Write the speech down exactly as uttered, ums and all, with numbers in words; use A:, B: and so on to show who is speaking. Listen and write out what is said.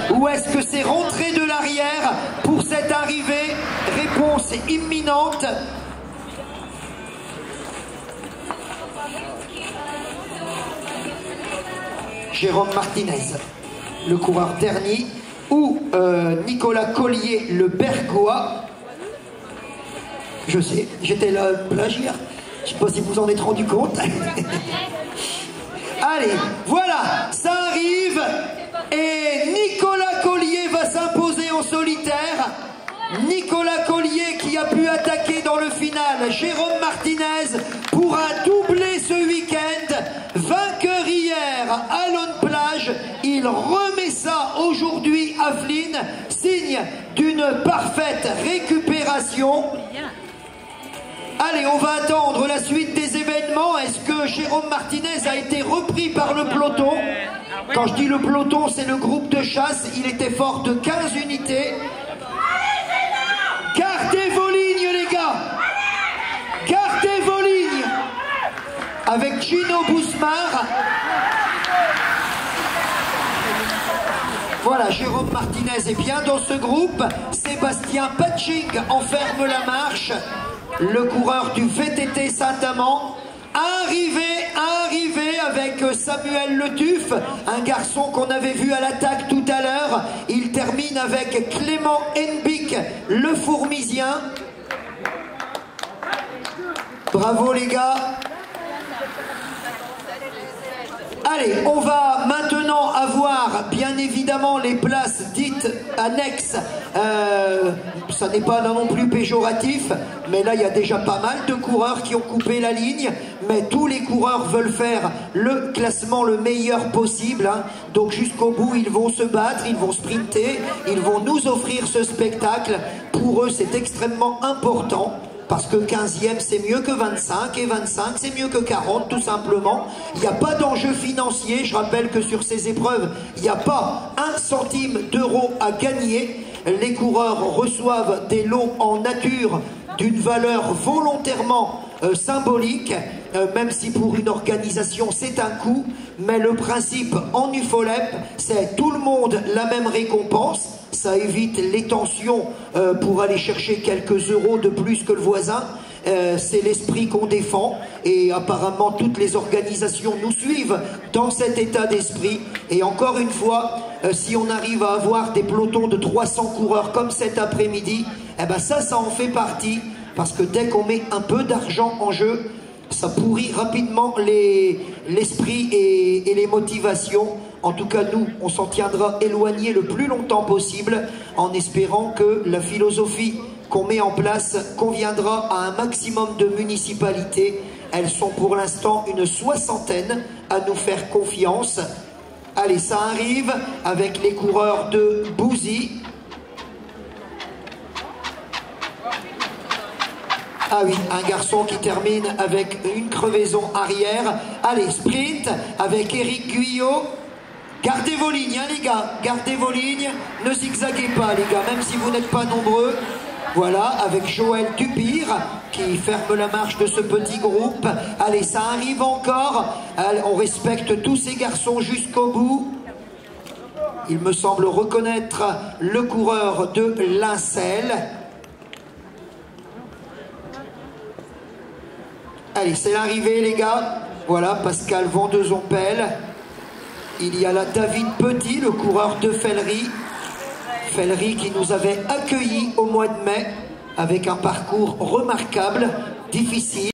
A: ou est-ce que c'est rentrée de l'arrière pour cette arrivée? Réponse imminente. Jérôme Martinez, le coureur dernier, ou euh, Nicolas Collier, le Bergois. Je sais, j'étais là, plagiaire. Je sais pas si vous en êtes rendu compte. Allez, voilà, ça arrive. Et Nicolas Collier va s'imposer en solitaire. Nicolas Collier qui a pu attaquer dans le final Jérôme Martinez pourra doubler ce week-end. Vainqueur hier à Lone Plage, il remet ça aujourd'hui à Flins, signe d'une parfaite récupération. Allez, on va attendre la suite des événements. Est-ce que Jérôme Martinez a été repris par le peloton? Quand je dis le peloton, c'est le groupe de chasse. Il était fort de quinze unités. Gardez vos lignes, les gars. Gardez vos lignes. Avec Gino Bousmar. Voilà, Jérôme Martinez est bien dans ce groupe. Sébastien Patching enferme la marche. Le coureur du V T T Saint-Amand. Arrivé, arrivé avec Samuel Le Tuff, un garçon qu'on avait vu à l'attaque tout à l'heure. Il termine avec Clément Henbick, le Fourmisien. Bravo les gars. Allez, on va maintenant avoir bien évidemment les places dites annexes. Euh, ça n'est pas non plus péjoratif, mais là il y a déjà pas mal de coureurs qui ont coupé la ligne. Mais tous les coureurs veulent faire le classement le meilleur possible. Hein. Donc jusqu'au bout, ils vont se battre, ils vont sprinter, ils vont nous offrir ce spectacle. Pour eux, c'est extrêmement important. Parce que quinzième c'est mieux que vingt-cinq et vingt-cinq c'est mieux que quarante tout simplement. Il n'y a pas d'enjeu financier. Je rappelle que sur ces épreuves, il n'y a pas un centime d'euro à gagner. Les coureurs reçoivent des lots en nature d'une valeur volontairement euh, symbolique, euh, même si pour une organisation c'est un coût. Mais le principe en U F O L E P, c'est tout le monde la même récompense. Ça évite les tensions euh, pour aller chercher quelques euros de plus que le voisin. Euh, c'est l'esprit qu'on défend et apparemment toutes les organisations nous suivent dans cet état d'esprit. Et encore une fois, euh, si on arrive à avoir des pelotons de trois cents coureurs comme cet après-midi, eh ben ça, ça en fait partie. Parce que dès qu'on met un peu d'argent en jeu, ça pourrit rapidement l'esprit les, et, et les motivations. En tout cas, nous, on s'en tiendra éloigné le plus longtemps possible en espérant que la philosophie qu'on met en place conviendra à un maximum de municipalités. Elles sont pour l'instant une soixantaine à nous faire confiance. Allez, ça arrive avec les coureurs de Bouzy. Ah oui, un garçon qui termine avec une crevaison arrière. Allez, sprint avec Eric Guyot. Gardez vos lignes, hein, les gars. Gardez vos lignes. Ne zigzaguez pas, les gars, même si vous n'êtes pas nombreux. Voilà, avec Joël Dupire qui ferme la marche de ce petit groupe. Allez, ça arrive encore. Allez, on respecte tous ces garçons jusqu'au bout. Il me semble reconnaître le coureur de Lincel. Allez, c'est l'arrivée, les gars. Voilà, Pascal Vendezon-Pelle. Il y a là David Petit, le coureur de Fellery. Fellery qui nous avait accueillis au mois de mai avec un parcours remarquable, difficile.